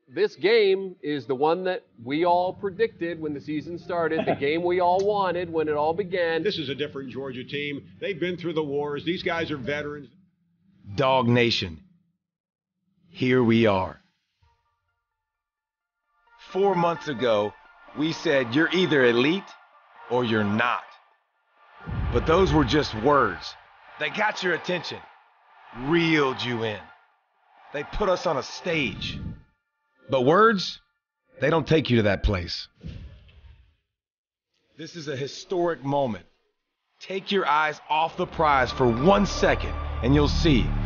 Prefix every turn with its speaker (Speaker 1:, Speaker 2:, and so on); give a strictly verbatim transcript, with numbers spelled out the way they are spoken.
Speaker 1: this game is the one that we all predicted when the season started, the game we all wanted when it all began.
Speaker 2: This is a different Georgia team. They've been through the wars. These guys are veterans.
Speaker 3: Dog Nation, here we are. Four months ago, we said you're either elite or you're not. But those were just words. They got your attention, reeled you in. They put us on a stage. But words, they don't take you to that place. This is a historic moment. Take your eyes off the prize for one second, and you'll see